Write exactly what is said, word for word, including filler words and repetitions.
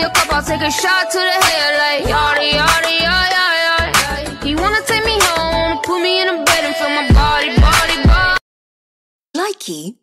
me a cup, I'll take a shot to the head like yada, yada, yada, yada. He wanna take me home, put me in a bed and feel my body, body, body. Likey